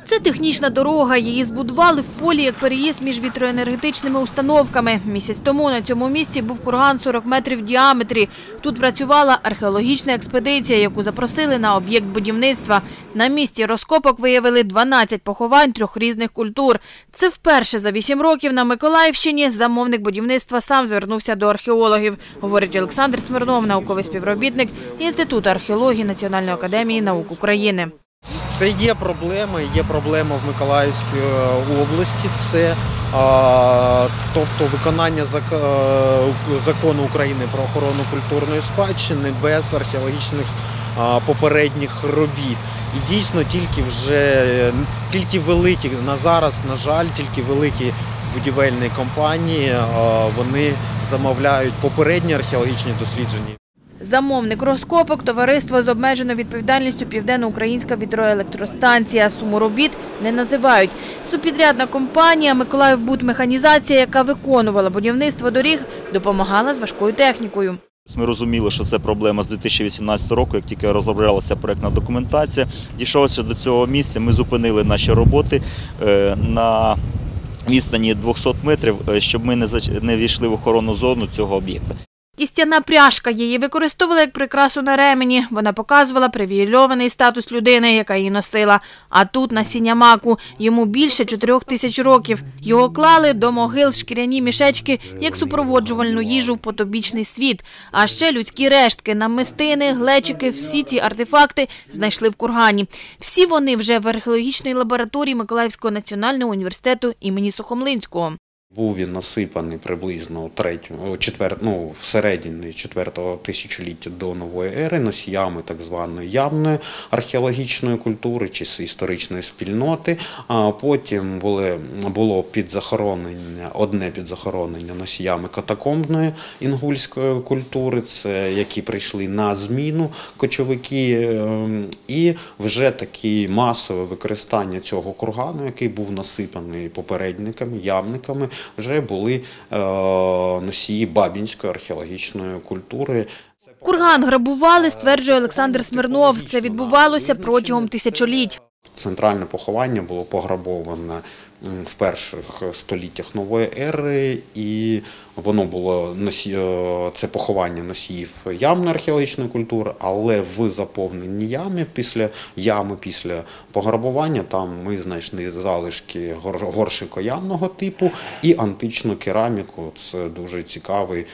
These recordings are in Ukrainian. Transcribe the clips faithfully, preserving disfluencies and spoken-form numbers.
Це технічна дорога. Її збудували в полі як переїзд між вітроенергетичними установками. Місяць тому на цьому місці був курган сорок метрів в діаметрі. Тут працювала археологічна експедиція, яку запросили на об'єкт будівництва. На місці розкопок виявили дванадцять поховань трьох різних культур. Це вперше за вісім років на Миколаївщині замовник будівництва сам звернувся до археологів, говорить Олександр Смирнов, науковий співробітник Інституту археології Національної академії наук України. Це є проблема, є проблема в Миколаївській області. Це а, тобто виконання зак... закону України про охорону культурної спадщини без археологічних а, попередніх робіт. І дійсно тільки вже тільки великі на зараз, на жаль, тільки великі будівельні компанії а, вони замовляють попередні археологічні дослідження. Замовник розкопок – товариство з обмеженою відповідальністю «Південноукраїнська вітроелектростанція». Суму робіт не називають. Субпідрядна компанія «Миколаївбудмеханізація», яка виконувала будівництво доріг, допомагала з важкою технікою. Ми розуміли, що це проблема з дві тисячі вісімнадцятого року, як тільки розроблялася проєктна документація. Дійшовши до цього місця, ми зупинили наші роботи на відстані двохсот метрів, щоб ми не війшли в охоронну зону цього об'єкта. Кістяна пряжка. Її використовували як прикрасу на ремені. Вона показувала привілейований статус людини, яка її носила. А тут насіння маку. Йому більше чотирьох тисяч років. Його клали до могил в шкіряні мішечки, як супроводжувальну їжу в потобічний світ. А ще людські рештки, намистини, глечики – всі ці артефакти знайшли в кургані. Всі вони вже в археологічній лабораторії Миколаївського національного університету імені Сухомлинського. Був він насипаний приблизно у третьому, четвер, ну, в середині четвертого тисячоліття до нової ери носіями так званої явної археологічної культури чи історичної спільноти. А потім були, було підзахоронення, одне підзахоронення носіями катакомбної інгульської культури, це які прийшли на зміну кочовики, і вже таке масове використання цього кургану, який був насипаний попередниками, явниками, вже були е, носії бабінської археологічної культури. Курган грабували, стверджує Олександр Смирнов. Це відбувалося протягом тисячоліть. Центральне поховання було пограбоване в перших століттях нової ери, і воно було це поховання носіїв ямної археологічної культури, але в заповненій ямі після ями, після пограбування, там ми знайшли залишки горшикоямного типу і античну кераміку. Це дуже цікавий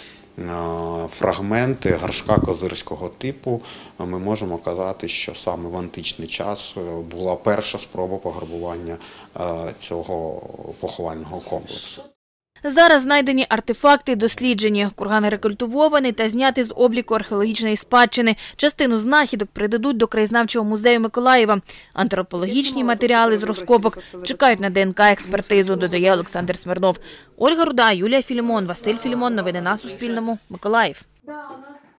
фрагменти горшка козирського типу. Ми можемо казати, що саме в античний час була перша спроба пограбування цього поховального комплексу. Зараз знайдені артефакти досліджені. Курган рекультивований та знятий з обліку археологічної спадщини. Частину знахідок передадуть до краєзнавчого музею Миколаєва. Антропологічні матеріали з розкопок чекають на ДНК-експертизу, додає Олександр Смирнов. Ольга Руда, Юлія Філімон, Василь Філімон. Новини на Суспільному. Миколаїв.